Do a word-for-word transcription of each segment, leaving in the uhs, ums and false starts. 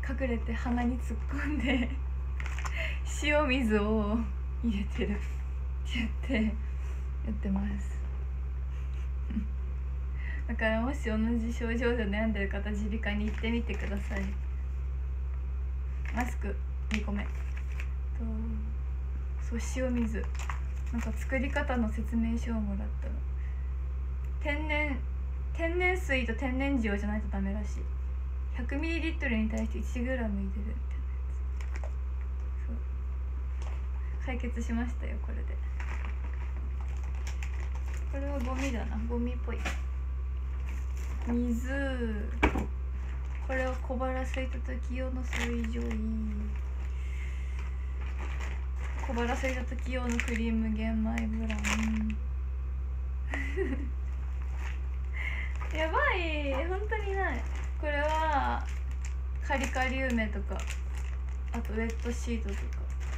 隠れて鼻に突っ込んで塩水を入れてるってやってやってますだからもし同じ症状で悩んでる方、耳鼻科に行ってみてください。マスクにこめと、そう塩水、なんか作り方の説明書をもらったの。天然天然水と天然塩じゃないとダメらしい。 ひゃくミリリットル に対して いちグラム 入れるみたいなやつ。そう解決しましたよ、これで。これはゴミだな、ゴミっぽい。水、これは小腹空いた時用の水蒸い、小腹空いた時用のクリーム玄米ブランやばい、本当にない。これはカリカリ梅とか、あとウェットシートとか。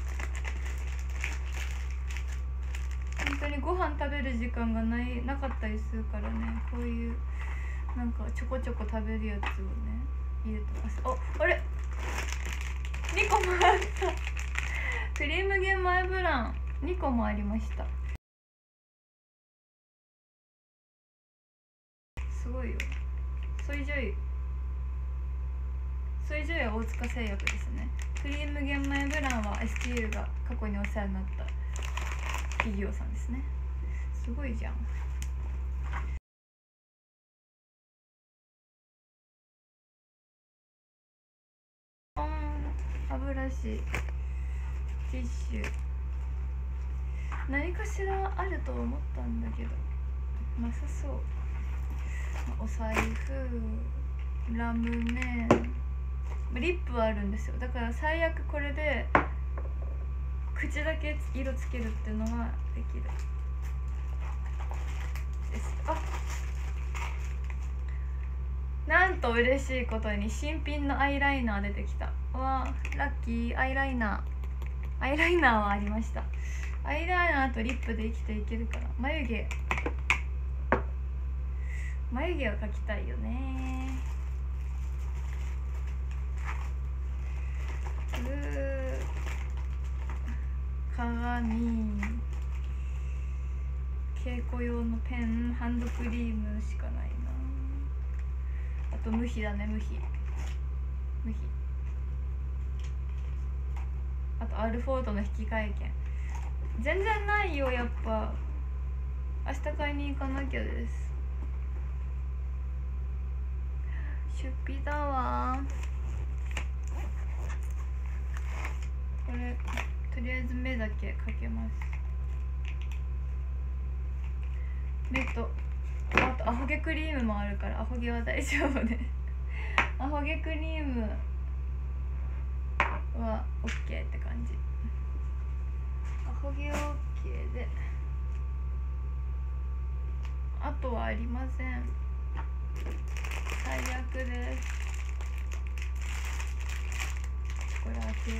本当にご飯食べる時間がないなかったりするからね、こういうなんかちょこちょこ食べるやつをね入れてます。あ、あれにこもあったクリーム玄米ブランにこもありました。すごいよ。ソイジョイソイジョイは大塚製薬ですね。クリーム玄米ブランは エスティーエル が過去にお世話になった企業さんですね。すごいじゃん。あん、歯ブラシ、ティッシュ、何かしらあると思ったんだけどなさそう。お財布、ラムネ、リップはあるんですよ。だから最悪これで口だけ色つけるっていうのはできるです。あ、なんと嬉しいことに新品のアイライナー出てきた。わーラッキー。アイライナーアイライナーはありました。アイライナーとリップで生きていけるから。眉毛眉毛を描きたいよね。うー鏡、稽古用のペン、ハンドクリームしかないな。あと無比だね、無比無比。あとアルフォートの引換券。全然ないよ、やっぱ明日買いに行かなきゃです。出費だわ。これとりあえず目だけかけます。目と、あとアホ毛クリームもあるから、アホ毛は大丈夫ねアホ毛クリームは OK って感じ。アホ毛 OK で、あとはありません。最悪です。これ開け、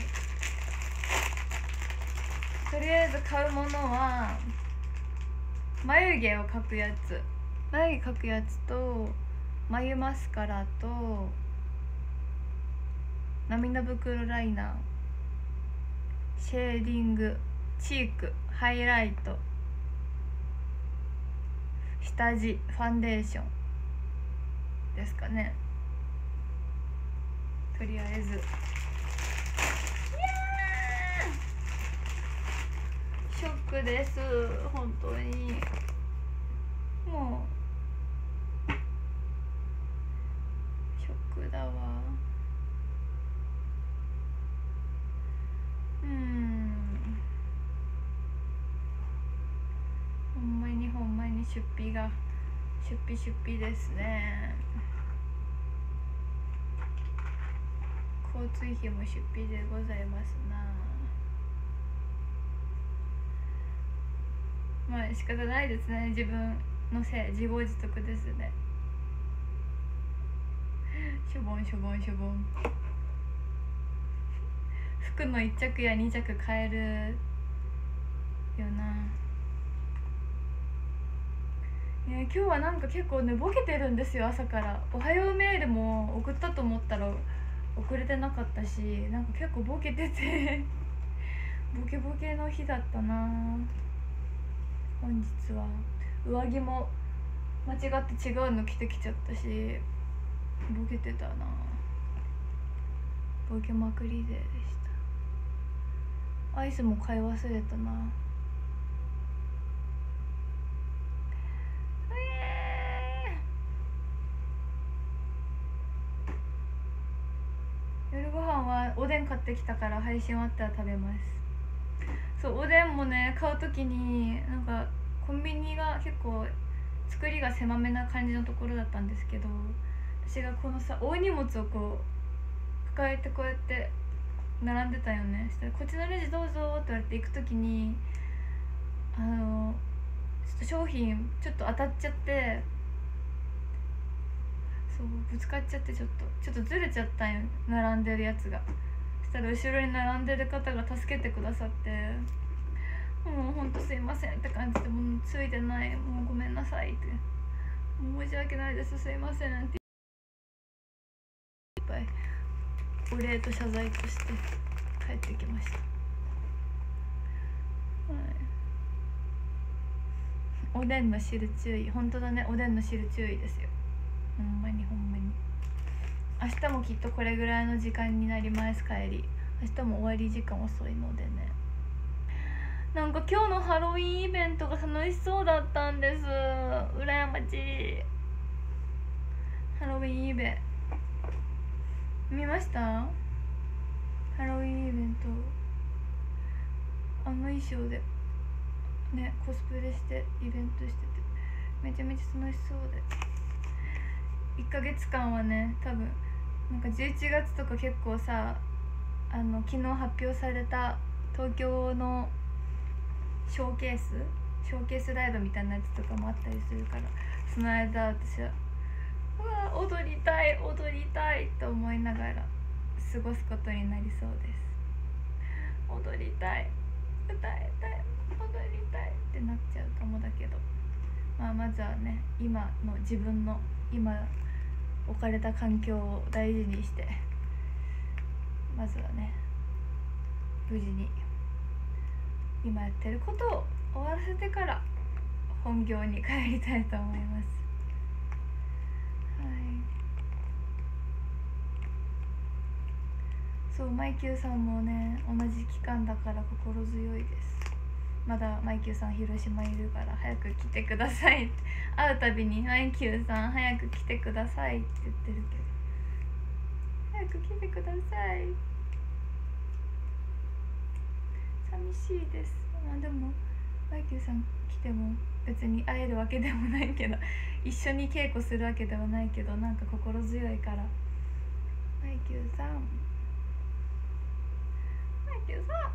とりあえず買うものは眉毛を描くやつ、眉毛描くやつと眉マスカラと涙袋ライナー、シェーディング、チーク、ハイライト、下地、ファンデーションですかね。とりあえずショックです、本当に。もうショックだわ。うーん、ほんまにほんまに出費が出費出費ですね。交通費も出費でございますな。まあ仕方ないですね、自分のせい、自業自得ですね。しょぼんしょぼんしょぼん。服のいっ着やに着買えるよな。ね、今日はなんか結構ねボケてるんですよ、朝から。おはようメールも送ったと思ったら遅れてなかったし、なんか結構ボケててボケボケの日だったな。本日は上着も間違って違うの着てきちゃったし、ボケてたな。ボケまくりデーでした。アイスも買い忘れたな。夜ご飯はおでん買ってきたから配信終わったら食べます。そう、おでんもね買う時になんかコンビニが結構作りが狭めな感じのところだったんですけど、私がこのさ大荷物をこう抱えてこうやって並んでたよね。そしたら「こっちのレジどうぞ」って言われて行く時にあのちょっと商品ちょっと当たっちゃって、そうぶつかっちゃってちょっとちょっとずれちゃったんよ、並んでるやつが。そしたら後ろに並んでる方が助けてくださって「もうほんとすいません」って感じで「もうついてない、もうごめんなさい」って「申し訳ないです、すいません」っていっぱいお礼と謝罪として帰ってきました。はい、おでんの汁注意。本当だね、おでんの汁注意ですよ。ほんまにほんまに。明日もきっとこれぐらいの時間になります。帰り明日も終わり時間遅いのでね。なんか今日のハロウィンイベントが楽しそうだったんです。羨ましい。ハロウィンイベ見ました？ハロウィンイベント、あの衣装でねコスプレしてイベントしててめちゃめちゃ楽しそうで、いっかげつかんはね多分なんかじゅういちがつとか結構さ、あの昨日発表された東京のショーケースショーケースライブみたいなやつとかもあったりするから、その間私はうわ踊りたい踊りたいと思いながら過ごすことになりそうです。踊りたい、歌いたい、踊りたいってなっちゃうかもだけど、まあまずはね今の自分の今置かれた環境を大事にして、まずはね無事に今やってることを終わらせてから本業に帰りたいと思います。はい。そう、マイキューさんもね同じ期間だから心強いです。まだマイキューさん広島いるから早く来てくださいって会うたびにマイキューさん早く来てくださいって言ってるけど、早く来てください。寂しいです。まあでもマイキューさん来ても別に会えるわけでもないけど、一緒に稽古するわけではないけど、なんか心強いからマイキューさんマイキューさん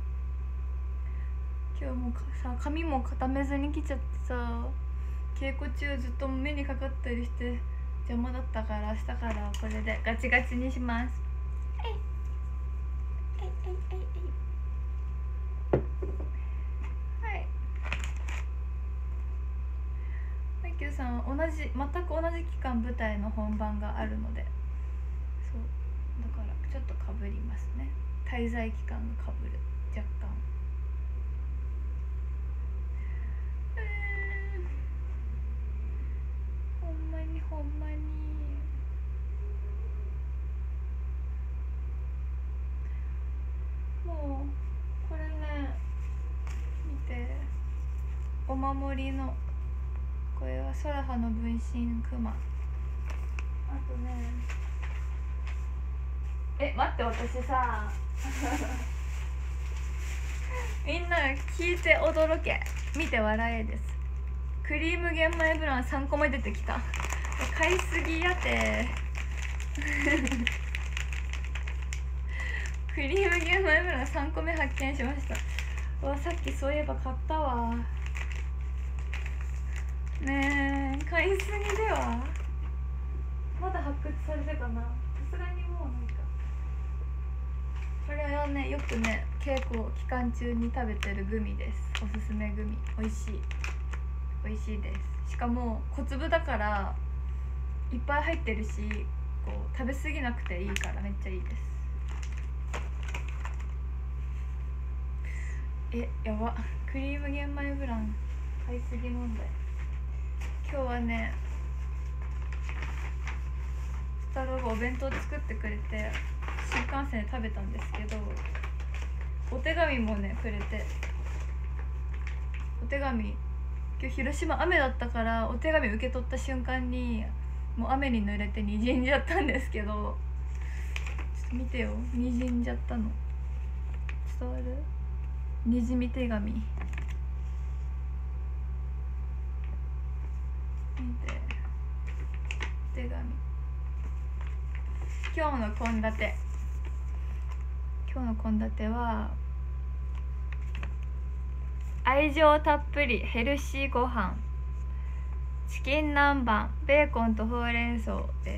今日もさ髪も固めずに来ちゃってさ、稽古中ずっと目にかかったりして邪魔だったから、明日からこれでガチガチにします。えいえいえいえいえい。はい。マイキューさんは同じ全く同じ期間舞台の本番があるので、そうだからちょっとかぶりますね。滞在期間がかぶる若干。ほんまにほんまにもうこれね見て、お守りのこれは空葉の分身クマ。あとねえ待って、私さみんな聞いて驚け見て笑えです。クリーム玄米ブランさんこめ出てきた。買いすぎやてクリーム玄米ブランさんこめ発見しました。うわさっきそういえば買ったわ。ねえ買いすぎでは。まだ発掘されてたな。さすがにもうなんかこれはねよくね稽古期間中に食べてるグミです。おすすめグミ、おいしい美味しいです。しかも小粒だからいっぱい入ってるし、 構食べ過ぎなくていいからめっちゃいいです。え、やば、クリーム玄米ブラン買いすぎ問題。今日はねスタロボお弁当作ってくれて新幹線で食べたんですけど、お手紙もねくれて、お手紙今日広島雨だったからお手紙受け取った瞬間にもう雨に濡れてにじんじゃったんですけど、ちょっと見てよ、にじんじゃったの伝わる？にじみ手紙見て、手紙。今日の献立、今日の献立は愛情たっぷりヘルシーご飯、チキン南蛮、ベーコンとほうれん草です。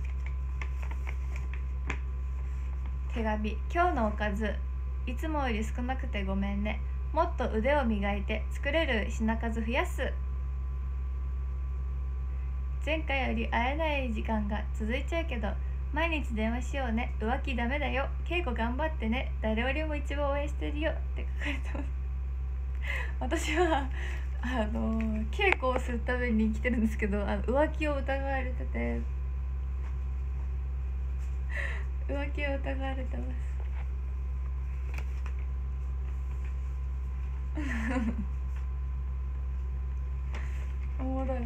手紙。今日のおかず、いつもより少なくてごめんね、もっと腕を磨いて作れる品数増やす。前回より会えない時間が続いちゃうけど毎日電話しようね、浮気ダメだよ、稽古頑張ってね、誰よりも一番応援してるよって書かれてます。私はあの稽古をするために来てるんですけど、あの浮気を疑われてて浮気を疑われてますおもろい。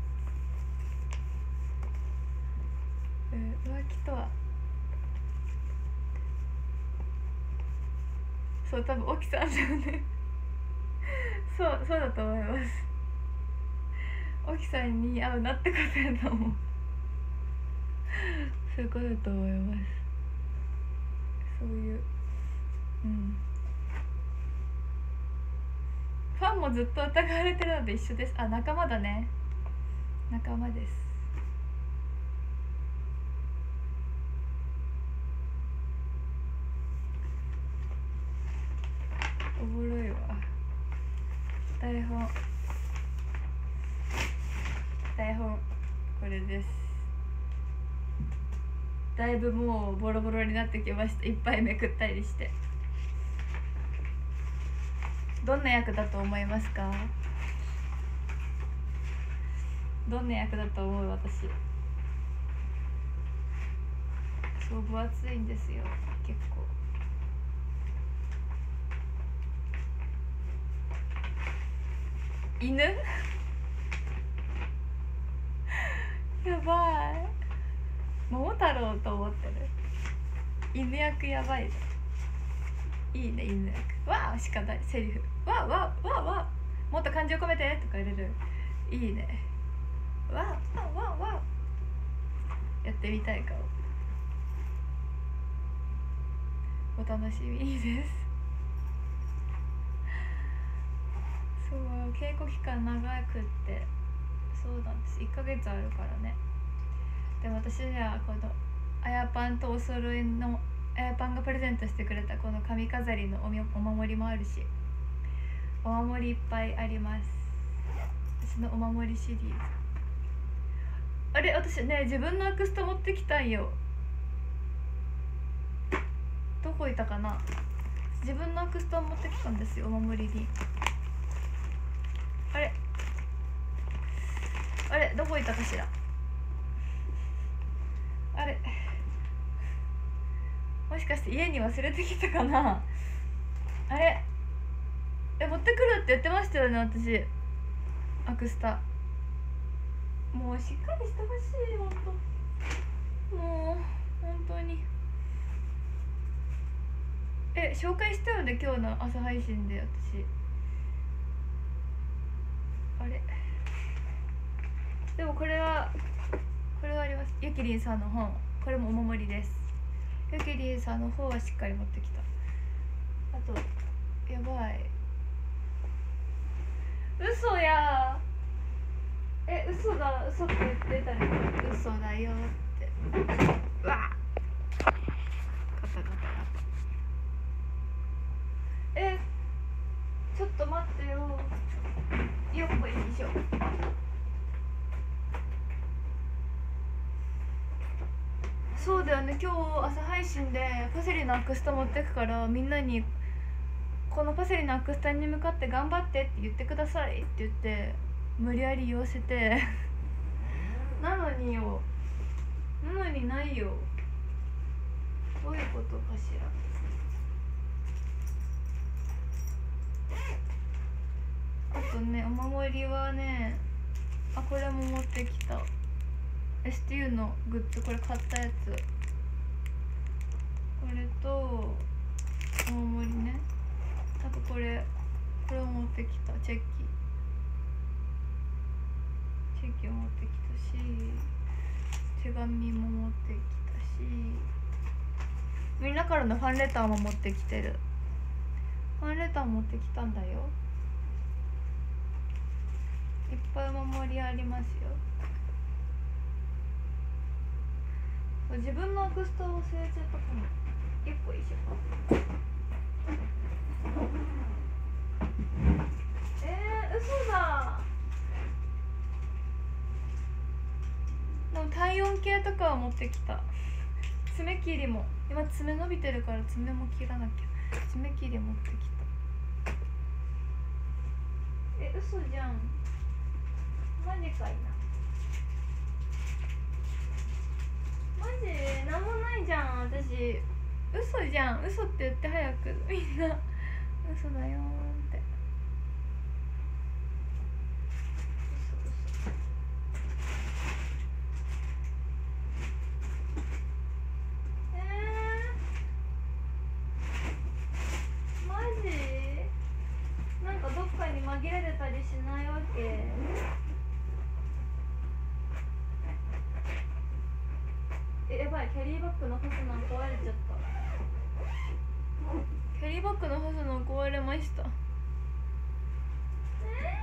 えー、浮気とは、そう多分沖さんだよねそうそうだと思います。沖さんに会うなってことやと思うそういうことだと思います。そういう、うん、ファンもずっと疑われてるので一緒です。あ、仲間だね、仲間です。おもろいわ。台本台本これです。だいぶもうボロボロになってきました。いっぱいめくったりして。どんな役だと思いますか？どんな役だと思う？私そう分厚いんですよ結構。犬やばい、桃太郎と思ってる。犬役やばい。いいね、犬役。わあしかないセリフ。わあわあわあわあ、もっと感情込めてとか入れる。いいね。わあわあわあわあ、やってみたいかも。お楽しみにです。そう、稽古期間長くって、そうなんです、いっかげつあるからね。でも私にはこのあやパンとお揃いの、あやパンがプレゼントしてくれたこの髪飾りの お, みお守りもあるし、お守りいっぱいあります。私のお守りシリーズ。あれ、私ね自分のアクスタ持ってきたんよ。どこいたかな。自分のアクスタ持ってきたんですよ、お守りに。あれあれ、どこいたかしら。あれ、もしかして家に忘れてきたかな。あれ、え、持ってくるって言ってましたよね私、アクスタ。もうしっかりしてほしい、ほんともう本当に。え、紹介したよね今日の朝配信で私。あれ、でもこれはこれはあります。ゆきりんさんの本、これもお守りです。ゆきりんさんの方はしっかり持ってきた。あとやばい、嘘や。え、嘘だ、嘘って言ってたね。嘘だよって。うわっ、カタカタカタ。え、ちょっと待ってよ。よっこいしょ。 だよね。今日朝配信でパセリのアクスタ持ってくから、みんなにこのパセリのアクスタに向かって頑張ってって言ってくださいって言って無理やり言わせてなのによ、なのにないよ。どういうことかしら。あとね、お守りはね、あ、これも持ってきた エスティーユー のグッズ。これ買ったやつ。これとお守りね。あとこれこれを持ってきた。チェッキチェッキを持ってきたし、手紙も持ってきたし、みんなからのファンレターも持ってきてる。ファンレター持ってきたんだよ。いっぱいお守りありますよ。自分のアクスタ忘れちゃったかも。よっこいしょ。えー、嘘だ。でも体温計とかは持ってきた。爪切りも、今爪伸びてるから爪も切らなきゃ。爪切り持ってきた。え、嘘じゃん。マジかいな。マジなんもないじゃん。私嘘じゃん。嘘って言って早くみんな嘘だよーって。嘘嘘。えー、マジなんかどっかに紛れてたりしないわけ？え、やばい、キャリーバッグのファスナー壊れちゃった。キャリーバッグのファスナー壊れました。え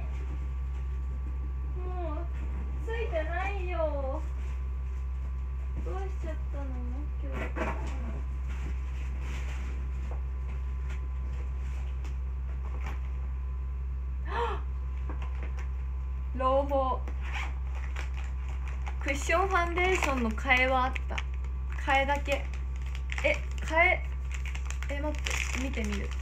ー、もうついてないよ。どうしちゃったの今日。朗報。クッションファンデーションの替えはあった。替えだけ。え、替ええ、待って、見てみる。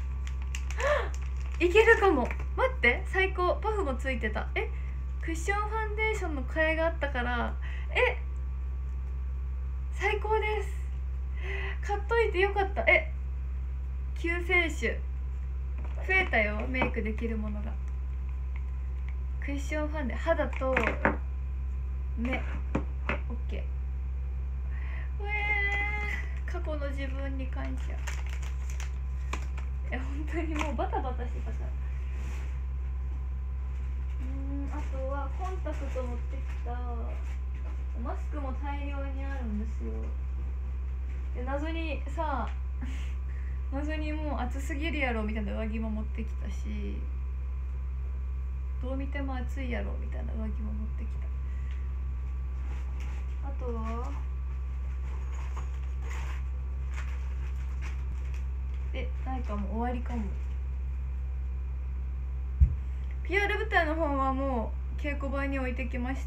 いけるかも。待って、最高。パフもついてた。え、クッションファンデーションの替えがあったから、え、最高です。買っといてよかった。え、救世主増えたよ。メイクできるものが。クッションファンデ、肌と目、オッケー。うえー、過去の自分に感謝。え、本当にもうバタバタしてたから。うん、あとはコンタクト持ってきた。マスクも大量にあるんですよ。で、謎にさ謎にもう暑すぎるやろみたいな上着も持ってきたし、どう見ても暑いやろみたいな上着も持ってきた。あとはえ、ないかも。終わりかも。ピアール 舞台の本はもう稽古場に置いてきました。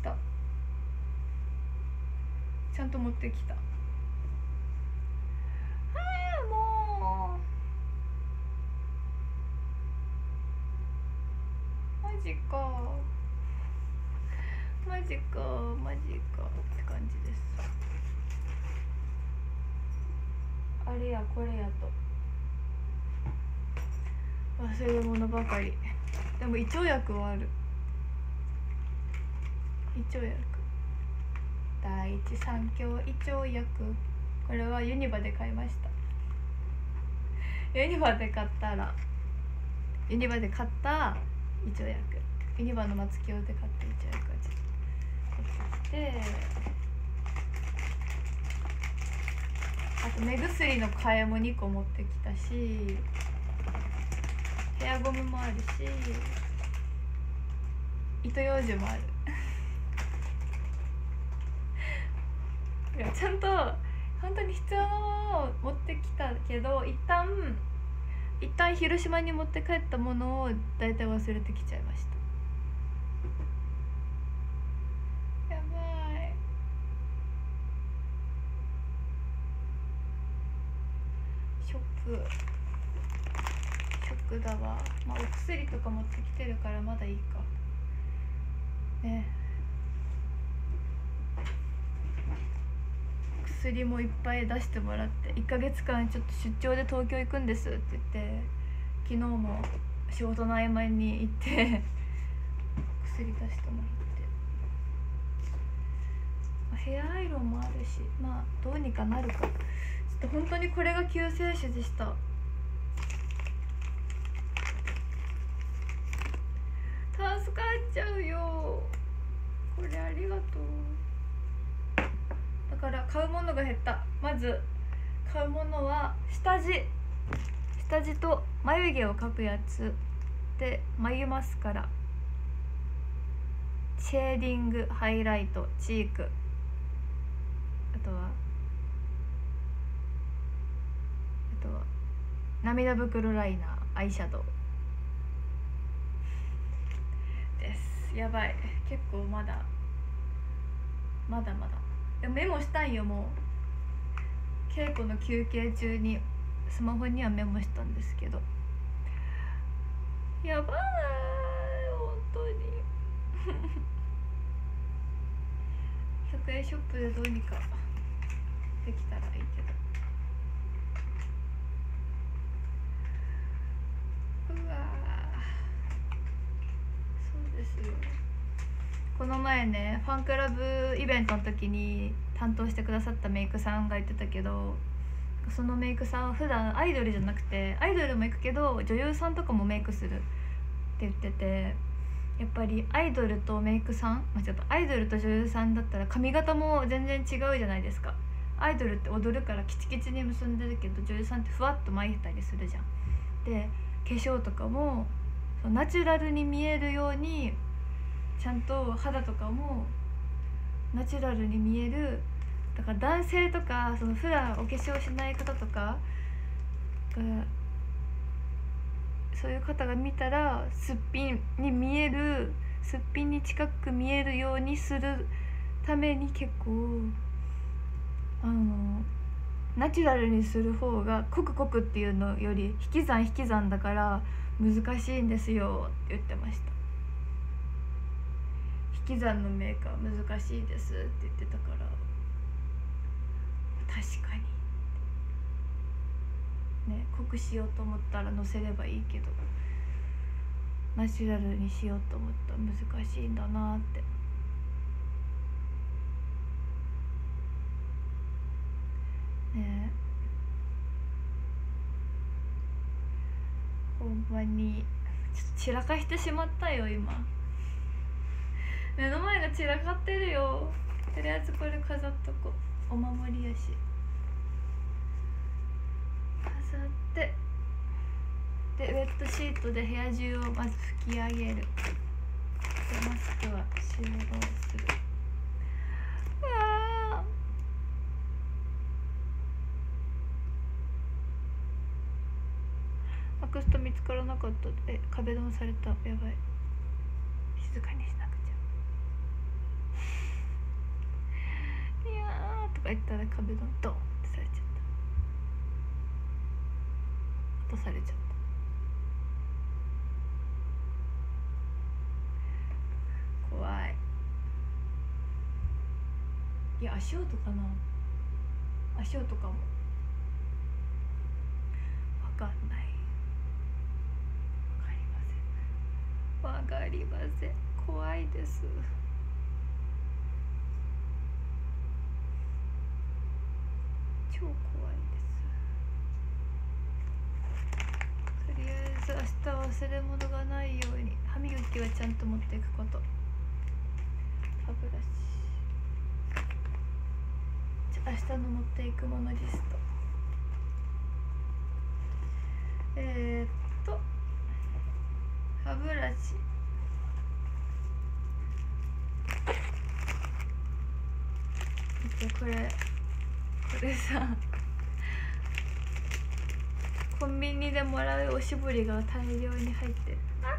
ちゃんと持ってきた。はあ、もうマジかマジかマジかって感じです。あれやこれやと忘れ物ばかり。でも胃腸薬はある。胃腸薬、第一三共胃腸薬。これはユニバで買いました。ユニバで買ったらユニバで買った胃腸薬、ユニバの松京で買った胃腸薬を買ってきて、あと目薬の替えもにこ持ってきたし、ヘアゴムもあるし、糸ようじもあるいや、ちゃんと本当に必要なものを持ってきたけど、一旦一旦広島に持って帰ったものを大体忘れてきちゃいました。やばい。 ショックショックだわ。まあお薬とか持ってきてるからまだいいかね。薬もいっぱい出してもらって、いっかげつかんちょっと出張で東京行くんですって言って、昨日も仕事の合間に行って薬出してもらって、ヘアアイロンもあるし、まあどうにかなるか。ちょっと本当にこれが救世主でした。助かっちゃうよこれ、ありがとう。だから買うものが減った。まず買うものは下地下地と眉毛を描くやつで、眉マスカラ、シェーディング、ハイライト、チーク、あとはあとは涙袋ライナー、アイシャドウです。やばい、結構まだまだまだでもメモしたんよ。もう稽古の休憩中にスマホにはメモしたんですけど、やばい本当にひゃくえんショップでどうにかできたらいいけど。うわそうですよ。この前ね、ファンクラブイベントの時に担当してくださったメイクさんが言ってたけど、そのメイクさんは普段アイドルじゃなくて、アイドルも行くけど女優さんとかもメイクするって言ってて、やっぱりアイドルとメイクさん、間違った、アイドルと女優さんだったら髪型も全然違うじゃないですか。アイドルって踊るからキチキチに結んでるけど、女優さんってふわっと巻いたりするじゃん。で化粧とかもナチュラルに見えるように、ちゃんと肌とかもナチュラルに見える。だから男性とかその普段お化粧しない方とかが、そういう方が見たらすっぴんに見える、すっぴんに近く見えるようにするために、結構あのナチュラルにする方がコクコクっていうのより引き算引き算だから難しいんですよって言ってました。引き算のメーカー難しいですって言ってたから、確かにね、濃くしようと思ったらのせればいいけど、ナチュラルにしようと思ったら難しいんだなって。ねえ、ほんまにちょっと散らかしてしまったよ今。目の前が散らかってるよ。とりあえずこれ飾っとこう、お守りやし。飾って、でウェットシートで部屋中をまず拭き上げる。でマスクは収納する。うわー、アクスタ見つからなかった。え、壁ドンされた。やばい、静かにしなくちゃいやーとか言ったら壁ドンドンってされちゃった。落とされちゃった。怖い。いや足音かな、足音かもわかんない。わかりません。怖いです。超怖いです。とりあえず明日忘れ物がないように歯磨きはちゃんと持っていくこと。歯ブラシ、じゃあ明日の持っていくものリスト。えー、っと歯ブラシ、見てこれ、これさ、コンビニでもらうおしぼりが大量に入ってる。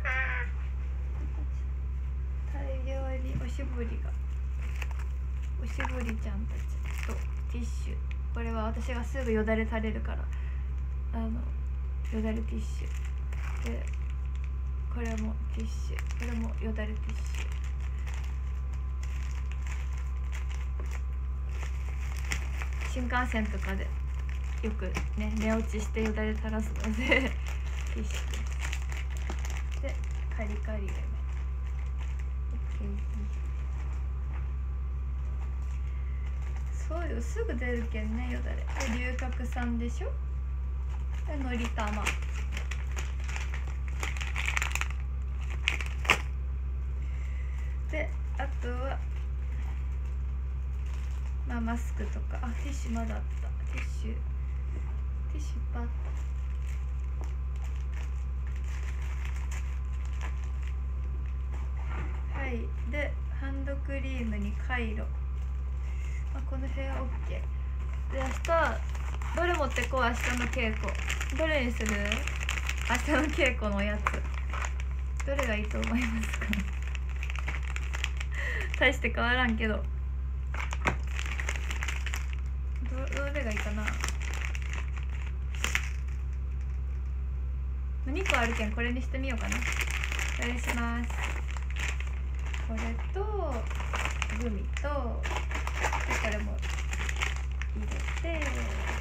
大量におしぼりが、おしぼりちゃんたちとティッシュ。これは私がすぐよだれ垂れるから、 あのよだれティッシュで、これもティッシュ、これもよだれティッシュ。新幹線とかでよくね寝落ちしてよだれ垂らすのでティッシュです。でカリカリ梅、そうよ、すぐ出るけんねよだれで、龍角散でしょ、でのりたまで、あとはまあマスクとか、あティッシュまだあった、ティッシュティッシュいっぱいあった。はい、でハンドクリームにカイロ、まあ、この辺は OK で、明日どれ持ってこう、明日の稽古どれにする、明日の稽古のやつどれがいいと思いますか大して変わらんけど、 ど, どれがいいかな。にこあるけんこれにしてみようかな。お願いします。これとグミと、でこれも入れて、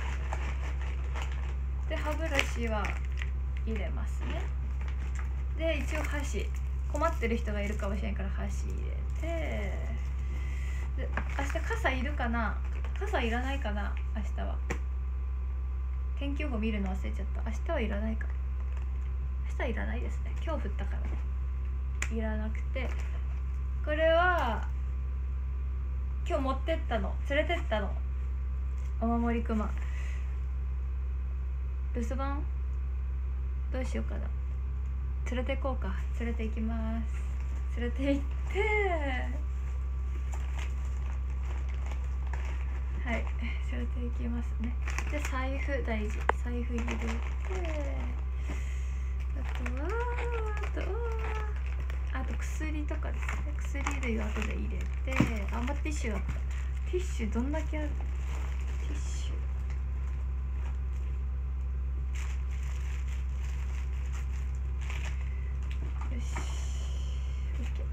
で歯ブラシは入れますね。で一応箸、困ってる人がいるかもしれんから箸入れて、で明日傘いるかな、傘いらないかな。明日は天気予報見るの忘れちゃった。明日はいらないか、明日はいらないですね。今日降ったからね、いらなくて、これは今日持ってったの、連れてったの、お守りくま留守番どうしようかな。連れて行こうか、連れて行きます。連れて行ってはい、連れて行きますね。で財布大事、財布入れて、あとはあとはあと薬とかですね、薬類を後で入れて、あんまティッシュあった。ティッシュどんだけある、ティッシュよし、 OK。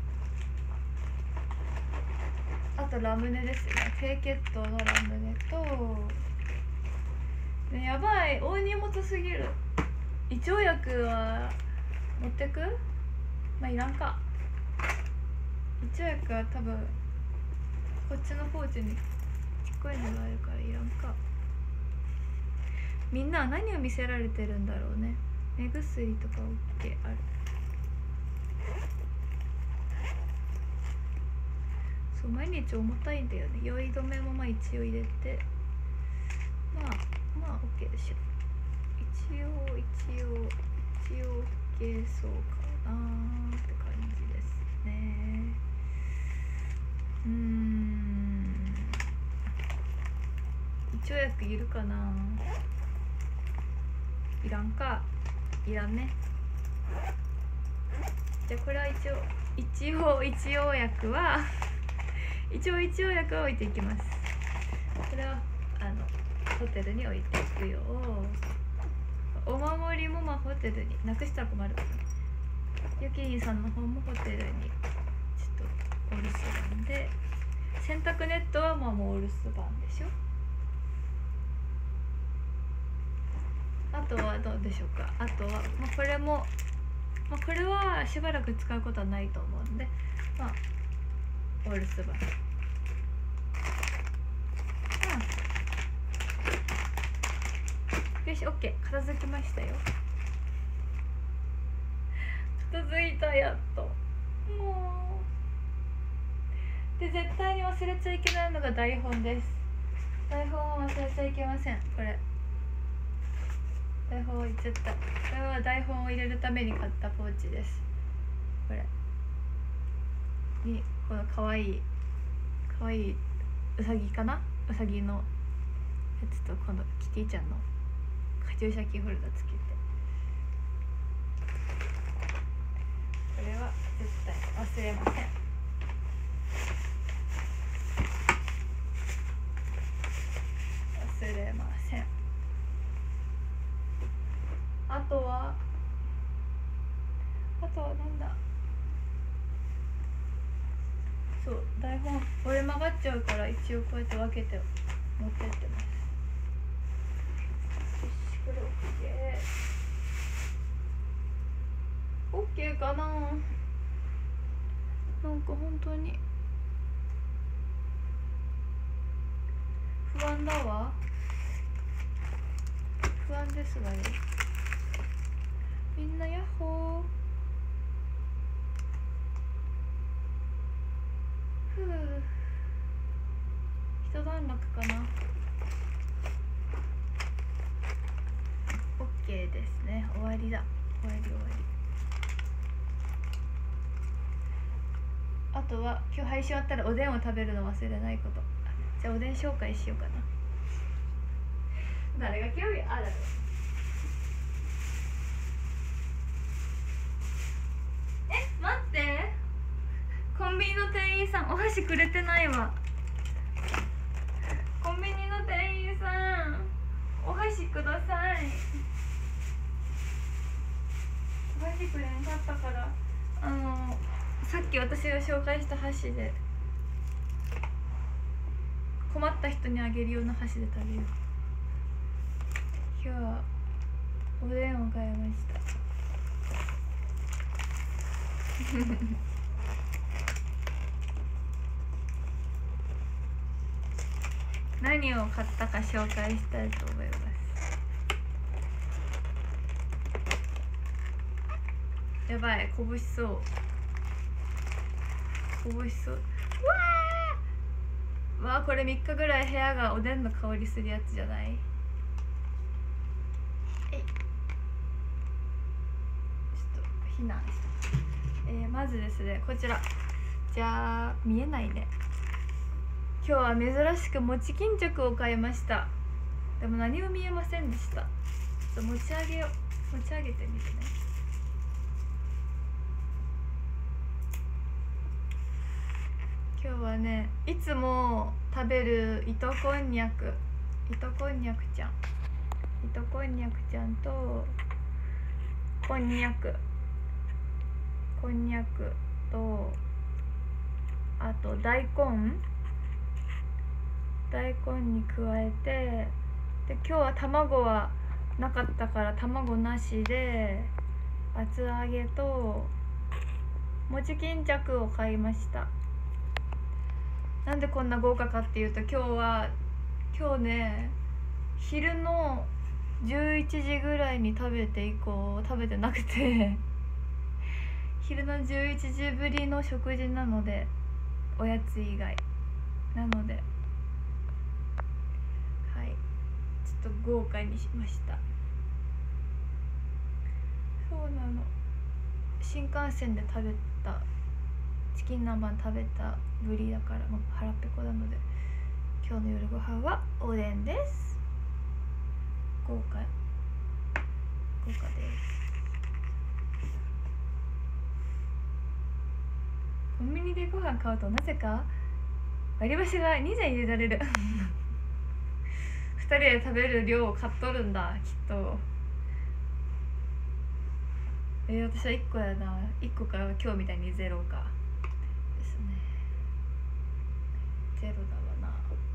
あとラムネですね、低血糖のラムネと、ね、やばい大荷物すぎる。胃腸薬は持ってく？まあいらんか。胃腸薬は多分こっちのポーチにちっこいのがあるからいらんか。みんなは何を見せられてるんだろうね。目薬とか OK ある。そう毎日重たいんだよね。酔い止めもまあ一応入れて、まあまあ OK でしょ。一応一応一応 OK そうかなーって感じですね。うーん、胃腸薬いるかな。いらんか、いらんね。じゃあこれは一応一応一応薬は一応一応薬は置いていきます。これはあのホテルに置いていくよ。お守りもまあホテルになくしたら困るから、ゆきりんさんの方もホテルにちょっとお留守番で、洗濯ネットはまあもうお留守番でしょ。あとはどうでしょうか。あとは、まあ、これも、まあ、これはしばらく使うことはないと思うんで、まあお留守番、うん、よし OK、 片付きましたよ。片付いた、やっと。もうで絶対に忘れちゃいけないのが台本です。台本を忘れちゃいけません。これ台本を言っちゃった。これは台本を入れるために買ったポーチです。これにこのかわいいかわいいうさぎかな、うさぎのやつとこのキティちゃんのカチューシャキーホルダーつけて、これは絶対忘れません。忘れません。 あとはあとはなんだ、そう台本折れ曲がっちゃうから一応こうやって分けて持ってってます。よし、これ OK かな。なんか本当に不安だわ。不安ですわよ。みんなヤッホー。ふう、一段落かな。 OK ですね。終わりだ。終わり終わり。あとは今日配信終わったらおでんを食べるの忘れないこと。じゃあおでん紹介しようかな。誰が興味ある？え、待って、コンビニの店員さんお箸くれてないわ。コンビニの店員さんお箸ください。お箸くれんかったから、あのさっき私が紹介した箸で、困った人にあげるような箸で食べよう。今日はおでんを買いました何を買ったか紹介したいと思います。やばい、こぼしそう、こぼしそう。わーわー、これみっかぐらい部屋がおでんの香りするやつじゃない？えい、ちょっと避難した。えー、まずですね、こちらじゃあ見えないね。今日は珍しく餅巾着を買いました。でも何も見えませんでした。ちょっと持ち上げよう、持ち上げてみてね。今日はね、いつも食べる糸こんにゃく、糸こんにゃくちゃん、糸こんにゃくちゃんとこんにゃく、こんにゃくと、あと大根、大根に加えて、で今日は卵はなかったから卵なしで厚揚げと餅巾着を買いました。なんでこんな豪華かっていうと、今日は今日ね、昼のじゅういちじぐらいに食べて以降食べてなくて昼のじゅういちじぶりの食事なので、おやつ以外なので、はい、ちょっと豪華にしました。そうなの、新幹線で食べたチキン南蛮食べたぶりだから、もう腹ペコなので、今日の夜ご飯はおでんです。豪華豪華です。コンビニでご飯買うとなぜか割り箸がに膳入れられるふたりで食べる量を買っとるんだ、きっと。えー、私はいっこやな。いっこか今日みたいにゼロかですね。ゼロだわな。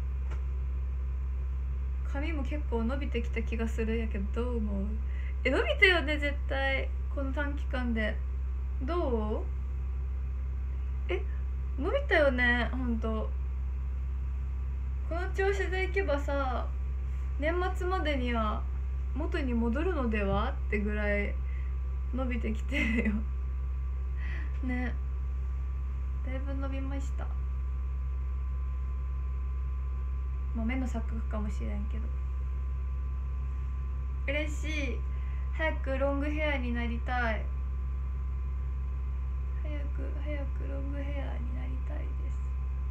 髪も結構伸びてきた気がするんやけど、どう思う？え、伸びたよね、絶対この短期間で。どう？え、伸びたよね、ほんと。この調子でいけばさ、年末までには元に戻るのではってぐらい伸びてきてるよね。だいぶ伸びました。まあ目の錯覚かもしれんけど、嬉しい。早くロングヘアになりたい。早く早くロングヘアになりたいです。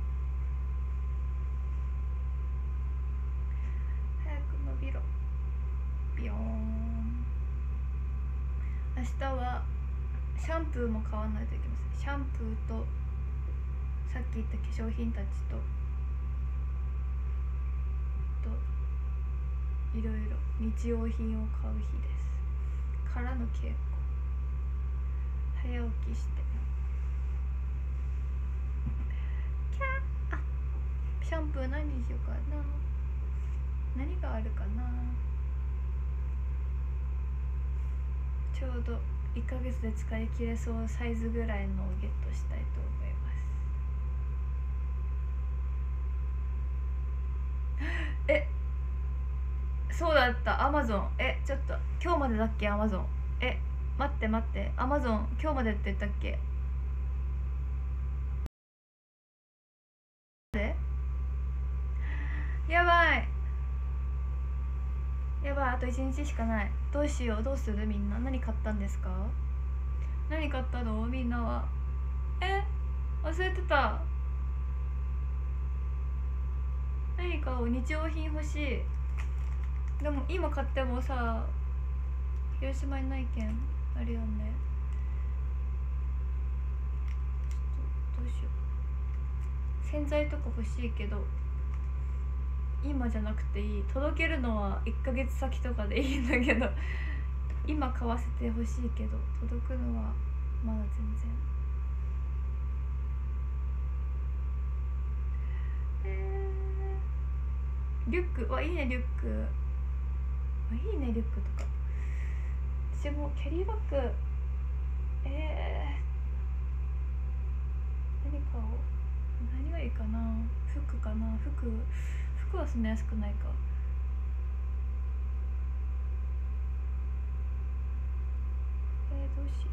早く伸びろ。ビヨーン。明日はシャンプーも買わないといけません。シャンプーとさっき言った化粧品たちとといろいろ日用品を買う日です。 からの稽古、早起きしてキャー。あ、シャンプー何にしようかな。何があるかな。ちょうどいっかげつで使い切れそうサイズぐらいのをゲットしたいと思います。え、そうだった、アマゾン。え、ちょっと今日までだっけ、アマゾン。え、待って待って、アマゾン今日までって言ったっけ。でやばいやばい、あといちにちしかない。どうしよう、どうする。みんな何買ったんですか。何買ったのみんなは。え、忘れてた。何かを日用品欲しい。でも今買ってもさ広島にないけんあるよね。ちょっとどうしよう。洗剤とか欲しいけど今じゃなくていい。届けるのはいっかげつ先とかでいいんだけど今買わせてほしいけど届くのはまだ全然。えー、リュックはいいね。リュックいいね。リュックとか私もキャリーバッグ。えー、何かを何がいいかな。服かな。服服はそんな安くないか。えー、どうしよ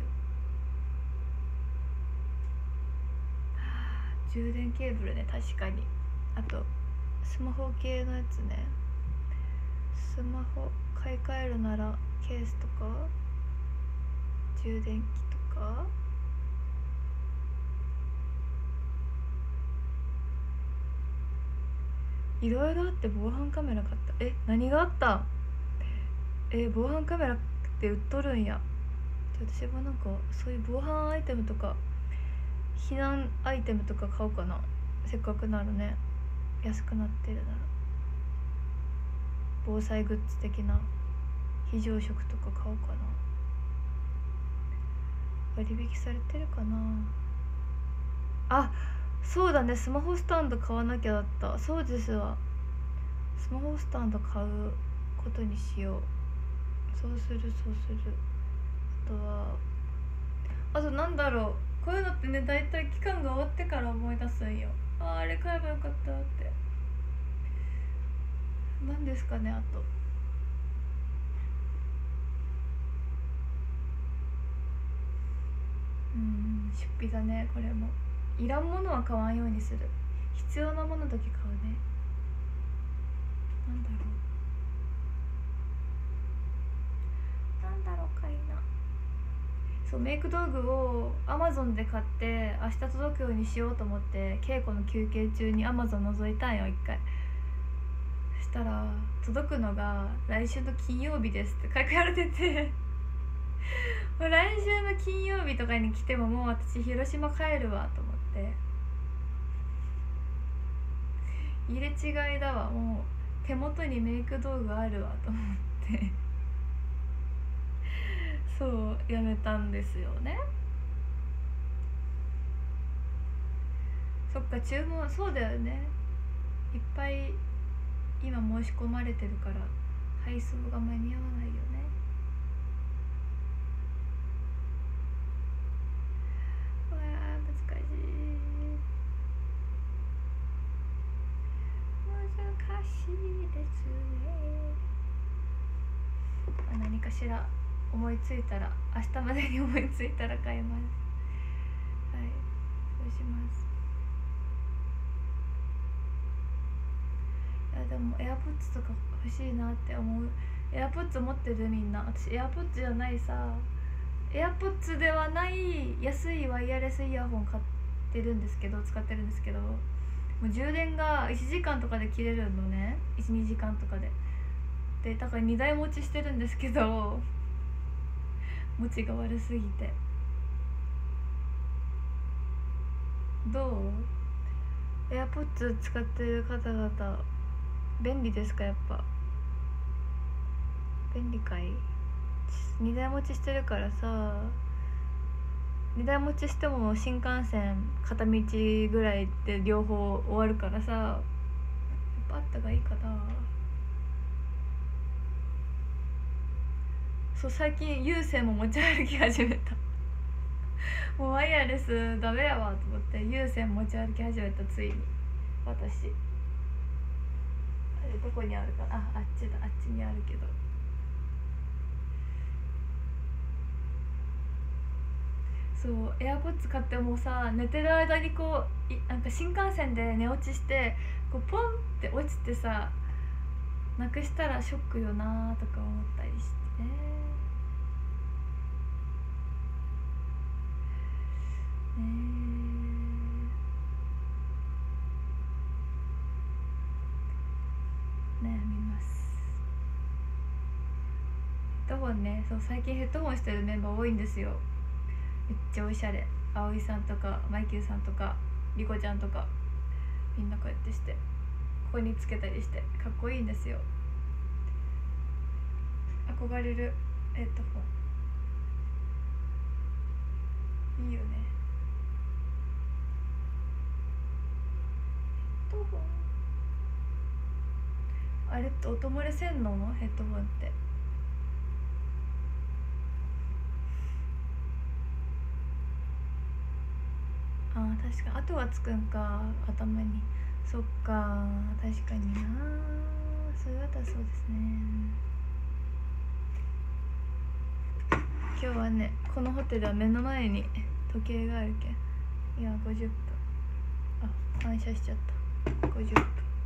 う。充電ケーブルね、確かに。あとスマホ系のやつね。スマホ買い替えるならケースとか充電器とか。いろいろあって。防犯カメラ買った。え、何があった。え、防犯カメラって売っとるんや。私もなんかそういう防犯アイテムとか避難アイテムとか買おうかな。せっかくならね、安くなってるなら。防災グッズ的な非常食とか買おうかな。割引されてるかな。あ、そうだね、スマホスタンド買わなきゃだった。そうですわ、スマホスタンド買うことにしよう。そうするそうする。あとはあとなんだろう、こういうのってね、だいたい期間が終わってから思い出すんよ。あ、あれ買えばよかったって。何ですかね。あとうん、出費だね。これもいらんものは買わんようにする。必要なものだけ買うね。なんだろうなんだろうかいな。そう、メイク道具をアマゾンで買って明日届くようにしようと思って稽古の休憩中にアマゾン覗いたんよ一回。そしたら届くのが来週の金曜日ですって書かれててもう来週の金曜日とかに来てももう私広島帰るわと思って、入れ違いだわ。もう手元にメイク道具あるわと思ってそうやめたんですよね。そっか、注文そうだよね、いっぱい今申し込まれてるから配送が間に合わないよね。うわー難しい難しいですね。何かしら思いついたら、明日までに思いついたら買います。はい、そうします。いやでも AirPods とか欲しいなって思う。 AirPods 持ってるみんな。私 AirPods じゃないさ、 AirPods ではない安いワイヤレスイヤホン買ってるんですけど、使ってるんですけど、もう充電がいちじかんとかで切れるのね。 いちにじかんとかででだからにだい持ちしてるんですけど持ちが悪すぎて。どう AirPods 使ってる方々便利ですか。やっぱ便利かい。 にだい持ちしてるからさ、にだい持ちしても新幹線片道ぐらいで両方終わるからさ、やっぱあったがいいかな。そう、最近有線も持ち歩き始めたもうワイヤレスダメやわと思って有線持ち歩き始めた、ついに。私あれどこにあるかな、あ、あっちだ、あっちにあるけど。そう、エアポッツ買ってもさ、寝てる間にこういなんか新幹線で寝落ちしてこうポンって落ちてさ、なくしたらショックよなとか思ったりしてね。ねえ、悩みます。ヘッドホンね、そう、最近ヘッドホンしてるメンバー多いんですよ。めっちゃおしゃれ。葵さんとかマイキューさんとかリコちゃんとか、みんなこうやってしてここにつけたりしてかっこいいんですよ。憧れるヘッドホンいいよね。ヘッドホンあれって音漏れせんのヘッドホンって。あー、確かに跡がつくんか頭に。そっか、確かにな、それだったらそうですね。今日はね、このホテルは目の前に時計があるけん、いやごじゅっぷん、あ、反射しちゃった。ごじゅっぷん。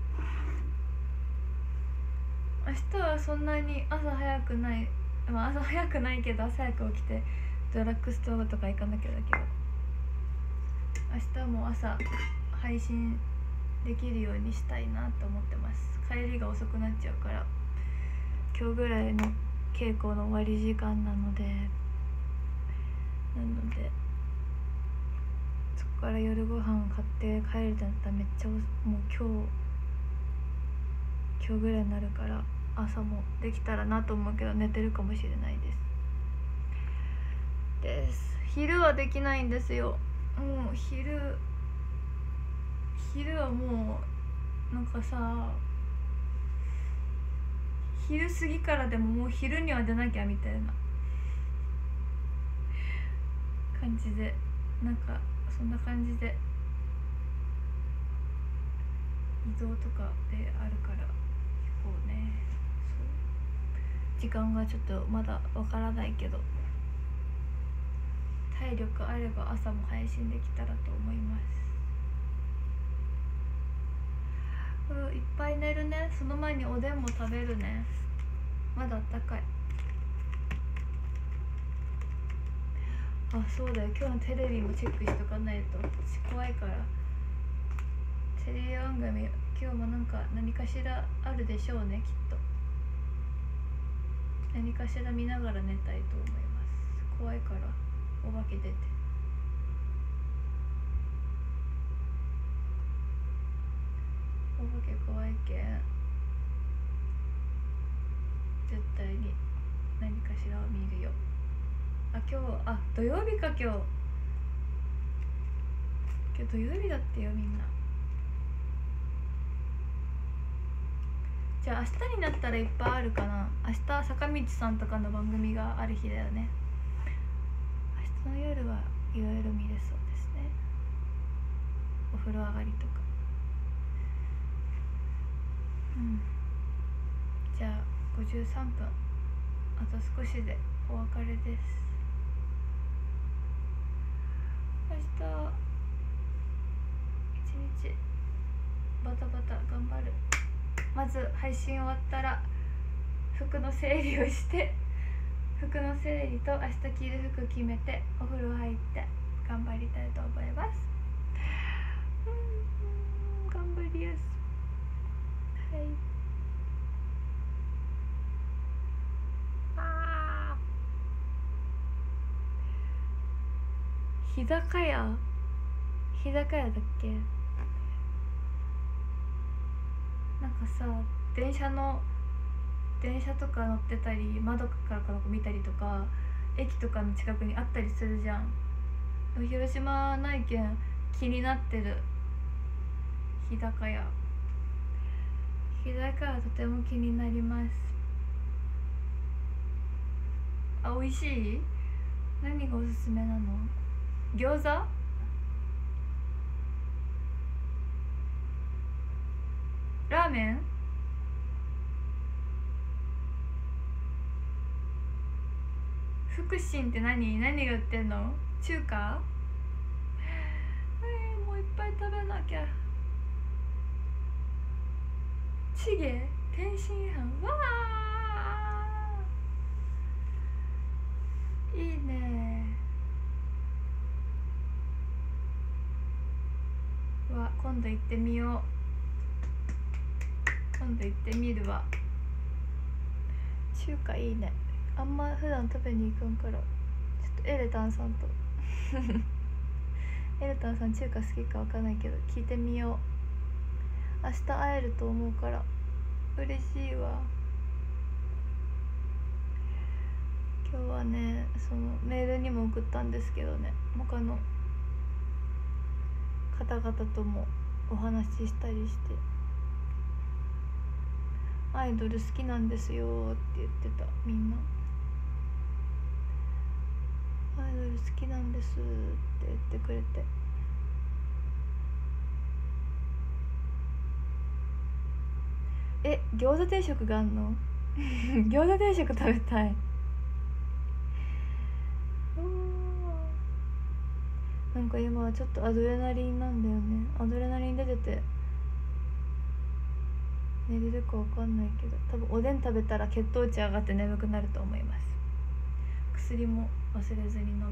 明日はそんなに朝早くない、まあ朝早くないけど朝早く起きてドラッグストアとか行かなきゃだけど、明日はもう朝配信できるようにしたいなと思ってます。帰りが遅くなっちゃうから、今日ぐらいの稽古の終わり時間なのでなのでそこから夜ご飯買って帰るってなったらめっちゃもう今日今日ぐらいになるから、朝もできたらなと思うけど寝てるかもしれないですです。昼はできないんですよ。もう昼昼はもうなんかさ、昼過ぎからでももう昼には出なきゃみたいな感じで、なんかそんな感じで移動とかであるから、結構ね、そう時間がちょっとまだわからないけど、体力あれば朝も配信できたらと思います。うん、いっぱい寝るね。その前におでんも食べるね。まだあったかい。あ、そうだよ、今日のテレビもチェックしとかないと。私怖いから。テレビ番組今日もなんか何かしらあるでしょうね、きっと。何かしら見ながら寝たいと思います。怖いからお化け出て。お化け怖いけん絶対に何かしらを見るよ。あ、今日、あ、土曜日か。今日今日土曜日だってよ、みんな。じゃあ明日になったらいっぱいあるかな。明日坂道さんとかの番組がある日だよね。明日の夜はいろいろ見れそうですね。お風呂上がりとか。うん、じゃあごじゅうさんぷん、あと少しでお別れです。明日一日バタバタ頑張る。まず配信終わったら服の整理をして、服の整理と明日着る服決めてお風呂入って頑張りたいと思います。うん、頑張りやす。はい。あー、日高屋日高屋だっけ。なんかさ、電車の電車とか乗ってたり窓からこの子見たりとか駅とかの近くにあったりするじゃん。広島ないけん気になってる。日高屋日高屋とても気になります。あ、美味しい？何がおすすめなの？餃子？ラーメン？福神って何？何が売ってんの？中華？えー、もういっぱい食べなきゃ。チゲ天津飯、わーいいね。わ、今度行ってみよう。今度行ってみるわ。中華いいね。あんま普段食べに行かんから、ちょっとエレタンさんとエレタンさん中華好きかわかんないけど聞いてみよう。明日会えると思うから嬉しいわ。今日はね、そのメールにも送ったんですけどね、他の方々ともお話ししたりして、アイドル好きなんですよって言ってた。みんなアイドル好きなんですって言ってくれて、え、餃子定食があんの？餃子定食食べたい。なんか今はちょっとアドレナリンなんだよね。アドレナリン出てて寝れるかわかんないけど、多分おでん食べたら血糖値上がって眠くなると思います。薬も忘れずに飲む。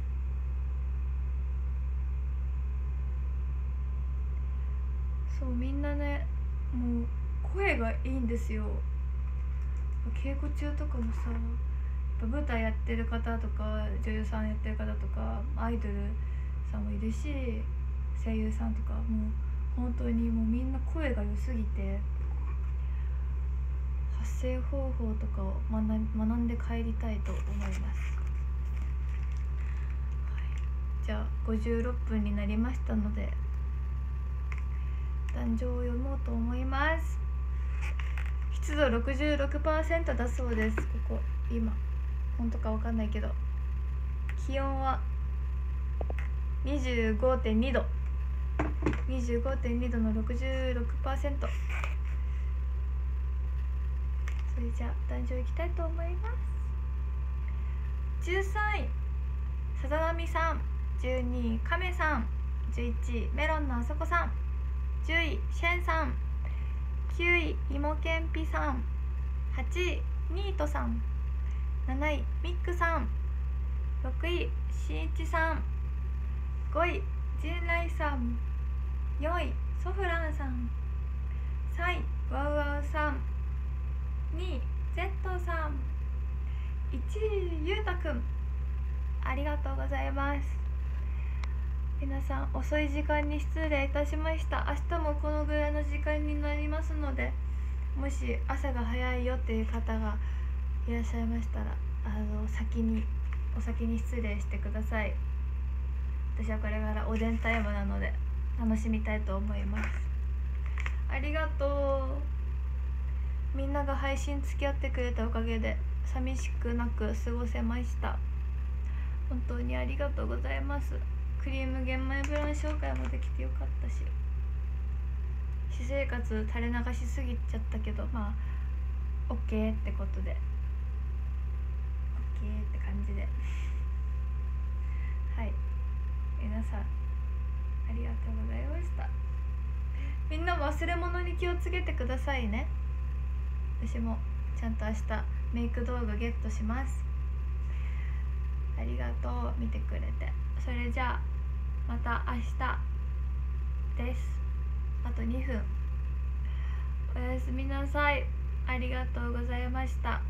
そう、みんなね、もう声がいいんですよ。稽古中とかもさ、舞台やってる方とか女優さんやってる方とかアイドルさんもいるし、声優さんとかもう本当にもうみんな声が良すぎて、発声方法とかを学んで帰りたいと思います。はい、じゃあごじゅうろっぷんになりましたので壇上を読もうと思います。湿度 ろくじゅうろくパーセント だそうです。ここ今本当かわかんないけど、気温は にじゅうごてんにど にじゅうごてんにどの ろくじゅうろくパーセント。 それじゃあ壇上行きたいと思います。じゅうさんいさざなみさん、じゅうにいかめさん、じゅういちいメロンのあそこさん、じゅういシェンさん、きゅういいもけんぴさん、はちいニートさん、なないミックさん、ろくいしんいちさん、ごいジンライさん、よんいソフランさん、さんいワウワウさん、にいゼットさん、いちいゆうたくん。ありがとうございます。皆さん遅い時間に失礼いたしました。明日もこのぐらいの時間になりますので、もし朝が早いよっていう方がいらっしゃいましたら、あの先にお先に失礼してください。私はこれからおでんタイムなので楽しみたいと思います。ありがとう。みんなが配信付き合ってくれたおかげで寂しくなく過ごせました。本当にありがとうございます。クリーム玄米ブラン紹介もできてよかったし、私生活垂れ流しすぎちゃったけど、まあ OK ってことで OK って感じではい、皆さんありがとうございました。みんな忘れ物に気をつけてくださいね。私もちゃんと明日メイク道具ゲットします。ありがとう、見てくれて。それじゃあまた明日です。あとにふん。おやすみなさい。ありがとうございました。